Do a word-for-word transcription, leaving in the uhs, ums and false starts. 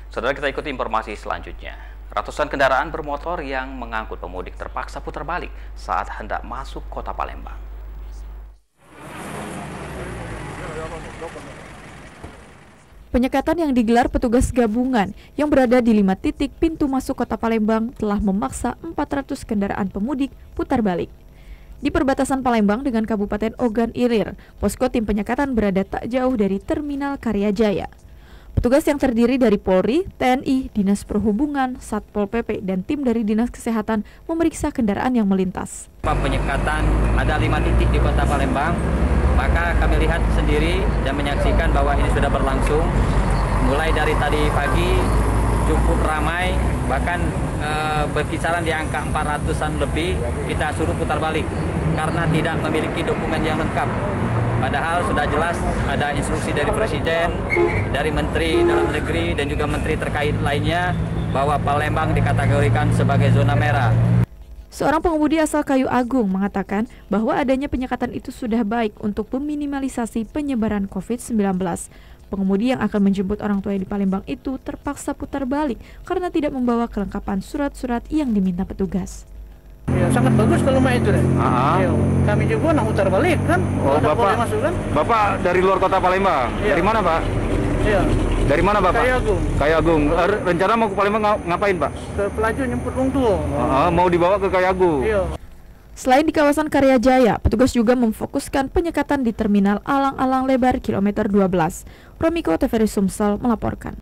Saudara, kita ikuti informasi selanjutnya. Ratusan kendaraan bermotor yang mengangkut pemudik terpaksa putar balik saat hendak masuk kota Palembang. Penyekatan yang digelar petugas gabungan yang berada di lima titik pintu masuk kota Palembang telah memaksa empat ratus kendaraan pemudik putar balik. Di perbatasan Palembang dengan Kabupaten Ogan Ilir, posko tim penyekatan berada tak jauh dari Terminal Karyajaya. Petugas yang terdiri dari Polri, T N I, Dinas Perhubungan, Satpol P P, dan tim dari Dinas Kesehatan memeriksa kendaraan yang melintas. Penyekatan ada lima titik di kota Palembang, maka kami lihat sendiri dan menyaksikan bahwa ini sudah berlangsung. Mulai dari tadi pagi cukup ramai, bahkan e, berkisaran di angka empat ratusan lebih kita suruh putar balik karena tidak memiliki dokumen yang lengkap. Padahal sudah jelas ada instruksi dari Presiden, dari Menteri Dalam Negeri dan juga Menteri terkait lainnya bahwa Palembang dikategorikan sebagai zona merah. Seorang pengemudi asal Kayu Agung mengatakan bahwa adanya penyekatan itu sudah baik untuk meminimalisasi penyebaran COVID sembilan belas. Pengemudi yang akan menjemput orang tua di Palembang itu terpaksa putar balik karena tidak membawa kelengkapan surat-surat yang diminta petugas. Ya, sangat bagus kalau mah itu deh. Ya, kami juga nak putar balik kan. Oh, ada Bapak, masuk, kan? Bapak dari luar kota Palembang. Ya. Dari mana, Pak? Iya. Dari mana, Bapak? Kayu Agung. Kayu Agung. Rencana mau ke Palembang ngapain, Pak? Ke pelaju nyemput orang tua. Uh, mau dibawa ke Kayu Agung. Iya. Selain di kawasan Karyajaya, petugas juga memfokuskan penyekatan di Terminal Alang-Alang Lebar kilometer dua belas. Romiko T V R I Sumsel melaporkan.